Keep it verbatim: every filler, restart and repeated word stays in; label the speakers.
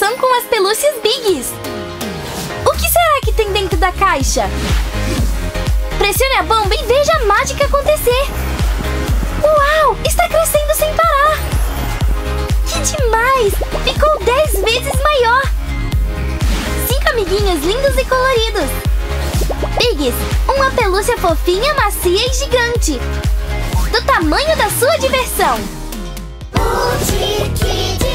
Speaker 1: diversão com as pelúcias Biggs. O que será que tem dentro da caixa? Pressione a bomba e veja a mágica acontecer. Uau! Está crescendo sem parar. Que demais! Ficou dez vezes maior. Cinco amiguinhos lindos e coloridos. Biggs, uma pelúcia fofinha, macia e gigante. Do tamanho da sua diversão.
Speaker 2: O Tiki